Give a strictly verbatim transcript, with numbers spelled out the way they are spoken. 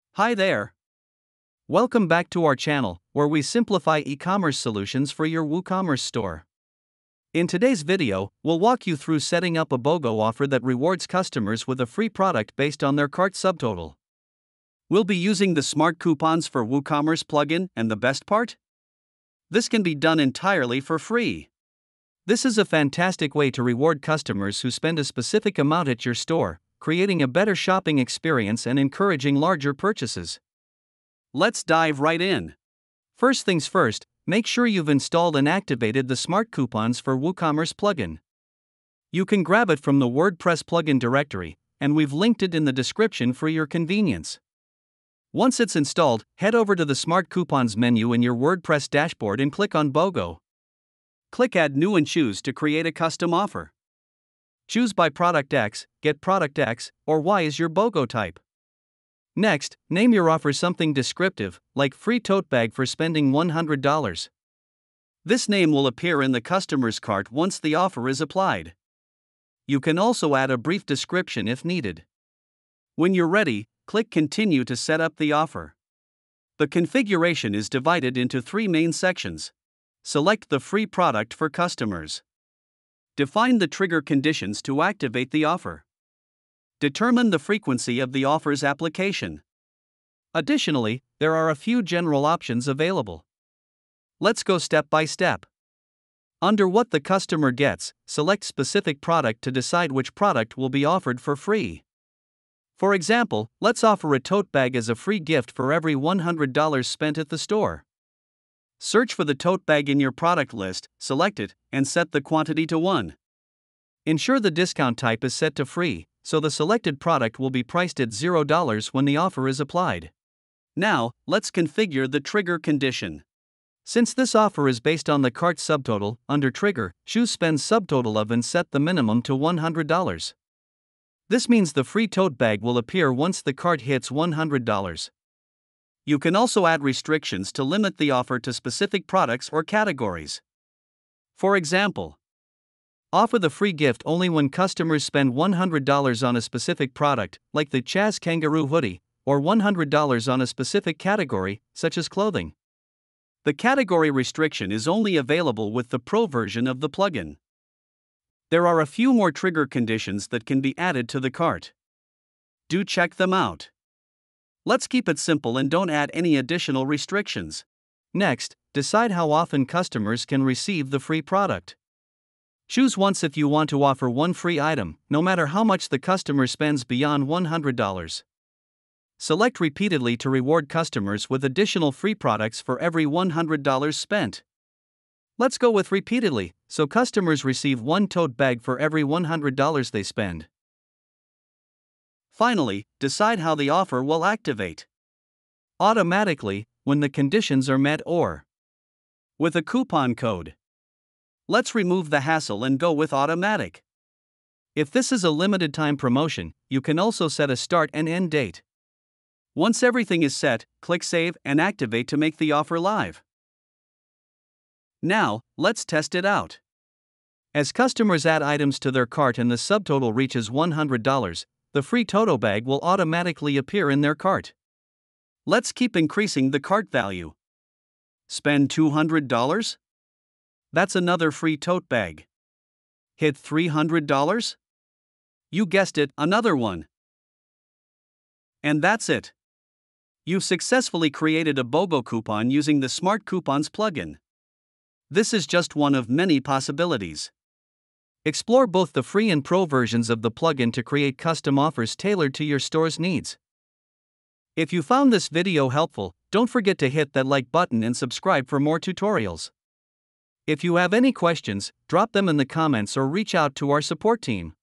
Hi there. Welcome back to our channel, where we simplify e-commerce solutions for your WooCommerce store. In today's video, we'll walk you through setting up a BOGO offer that rewards customers with a free product based on their cart subtotal. We'll be using the Smart Coupons for WooCommerce plugin, and the best part? This can be done entirely for free. This is a fantastic way to reward customers who spend a specific amount at your store, creating a better shopping experience and encouraging larger purchases. Let's dive right in. First things first, make sure you've installed and activated the Smart Coupons for WooCommerce plugin. You can grab it from the WordPress plugin directory, and we've linked it in the description for your convenience. Once it's installed, head over to the Smart Coupons menu in your WordPress dashboard and click on BOGO. Click Add New and choose to create a custom offer. Choose by Product X, Get Product X, or Y as your BOGO type. Next, name your offer something descriptive, like free tote bag for spending one hundred dollars. This name will appear in the customer's cart once the offer is applied. You can also add a brief description if needed. When you're ready, click Continue to set up the offer. The configuration is divided into three main sections. Select the free product for customers. Define the trigger conditions to activate the offer. Determine the frequency of the offer's application. Additionally, there are a few general options available. Let's go step by step. Under What the customer gets, select specific product to decide which product will be offered for free. For example, let's offer a tote bag as a free gift for every one hundred dollars spent at the store. Search for the tote bag in your product list, select it, and set the quantity to one. Ensure the discount type is set to free, so the selected product will be priced at zero dollars when the offer is applied. Now, let's configure the trigger condition. Since this offer is based on the cart subtotal, under Trigger, choose Spend Subtotal of and set the minimum to one hundred dollars. This means the free tote bag will appear once the cart hits one hundred dollars. You can also add restrictions to limit the offer to specific products or categories. For example, offer the free gift only when customers spend one hundred dollars on a specific product, like the Chaz Kangaroo hoodie, or one hundred dollars on a specific category, such as clothing. The category restriction is only available with the Pro version of the plugin. There are a few more trigger conditions that can be added to the cart. Do check them out. Let's keep it simple and don't add any additional restrictions. Next, decide how often customers can receive the free product. Choose once if you want to offer one free item, no matter how much the customer spends beyond one hundred dollars. Select repeatedly to reward customers with additional free products for every one hundred dollars spent. Let's go with repeatedly, so customers receive one tote bag for every one hundred dollars they spend. Finally, decide how the offer will activate. Automatically, when the conditions are met or with a coupon code. Let's remove the hassle and go with automatic. If this is a limited time promotion, you can also set a start and end date. Once everything is set, click Save and Activate to make the offer live. Now, let's test it out. As customers add items to their cart and the subtotal reaches one hundred dollars, the free tote bag will automatically appear in their cart. Let's keep increasing the cart value. Spend two hundred dollars? That's another free tote bag. Hit three hundred dollars? You guessed it, another one. And that's it. You've successfully created a BOGO coupon using the Smart Coupons plugin. This is just one of many possibilities. Explore both the free and pro versions of the plugin to create custom offers tailored to your store's needs. If you found this video helpful, don't forget to hit that like button and subscribe for more tutorials. If you have any questions, drop them in the comments or reach out to our support team.